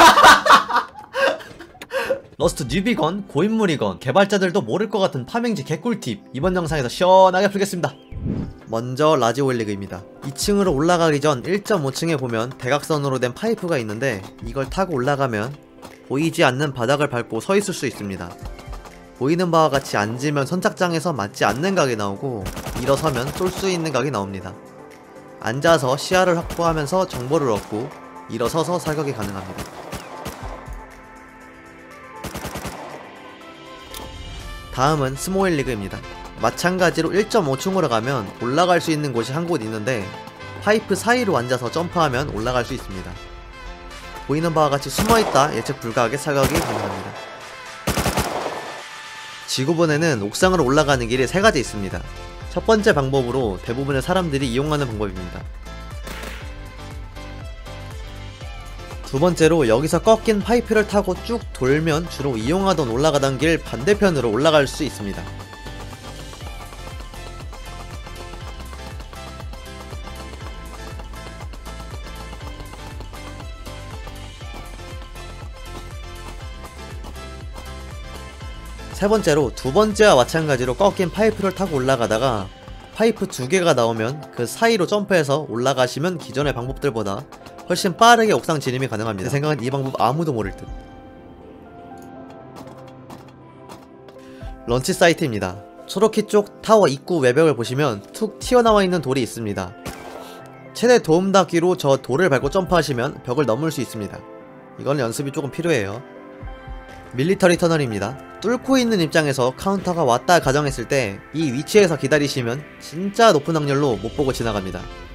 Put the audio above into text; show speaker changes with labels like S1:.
S1: 러스트 뉴비건, 고인물이건 개발자들도 모를 것 같은 파밍지 개꿀팁 이번 영상에서 시원하게 풀겠습니다. 먼저 라지오일리그입니다. 2층으로 올라가기 전 1.5층에 보면 대각선으로 된 파이프가 있는데 이걸 타고 올라가면 보이지 않는 바닥을 밟고 서 있을 수 있습니다. 보이는 바와 같이 앉으면 선착장에서 맞지 않는 각이 나오고 일어서면 쏠 수 있는 각이 나옵니다. 앉아서 시야를 확보하면서 정보를 얻고 일어서서 사격이 가능합니다. 다음은 스모일리그입니다. 마찬가지로 1.5층으로 가면 올라갈 수 있는 곳이 한 곳 있는데 파이프 사이로 앉아서 점프하면 올라갈 수 있습니다. 보이는 바와 같이 숨어있다 예측 불가하게 사격이 가능합니다. 지구본에는 옥상으로 올라가는 길이 3가지 있습니다. 첫 번째 방법으로 대부분의 사람들이 이용하는 방법입니다. 두 번째로 여기서 꺾인 파이프를 타고 쭉 돌면 주로 이용하던 올라가던 길 반대편으로 올라갈 수 있습니다. 세 번째로 두 번째와 마찬가지로 꺾인 파이프를 타고 올라가다가 파이프 2개가 나오면 그 사이로 점프해서 올라가시면 기존의 방법들보다 훨씬 빠르게 옥상 진입이 가능합니다. 제 생각엔 이 방법 아무도 모를 듯. 런치 사이트입니다. 초록키 쪽 타워 입구 외벽을 보시면 툭 튀어나와 있는 돌이 있습니다. 최대 도움 닫기로 저 돌을 밟고 점프하시면 벽을 넘을 수 있습니다. 이건 연습이 조금 필요해요. 밀리터리 터널입니다. 뚫고 있는 입장에서 카운터가 왔다 가정했을 때 이 위치에서 기다리시면 진짜 높은 확률로 못보고 지나갑니다.